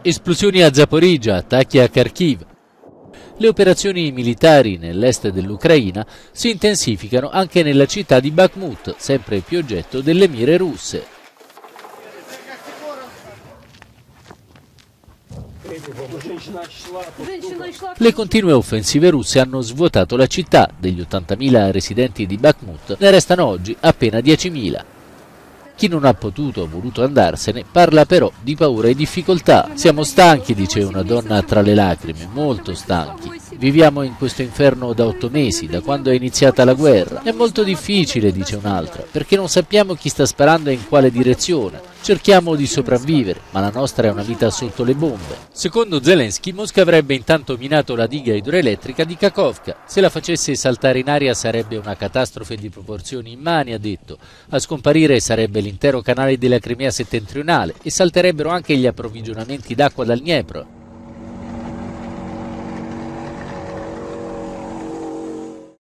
Esplosioni a Zaporizhzhia, attacchi a Kharkiv. Le operazioni militari nell'est dell'Ucraina si intensificano anche nella città di Bakhmut, sempre più oggetto delle mire russe. Le continue offensive russe hanno svuotato la città. Degli 80.000 residenti di Bakhmut ne restano oggi appena 10.000. Chi non ha potuto o voluto andarsene parla però di paura e difficoltà. Siamo stanchi, dice una donna tra le lacrime, molto stanchi. Viviamo in questo inferno da 8 mesi, da quando è iniziata la guerra. È molto difficile, dice un'altra, perché non sappiamo chi sta sparando e in quale direzione. Cerchiamo di sopravvivere, ma la nostra è una vita sotto le bombe. Secondo Zelensky, Mosca avrebbe intanto minato la diga idroelettrica di Kakhovka. Se la facesse saltare in aria sarebbe una catastrofe di proporzioni immani, ha detto. A scomparire sarebbe l'intero canale della Crimea settentrionale e salterebbero anche gli approvvigionamenti d'acqua dal Dniepro.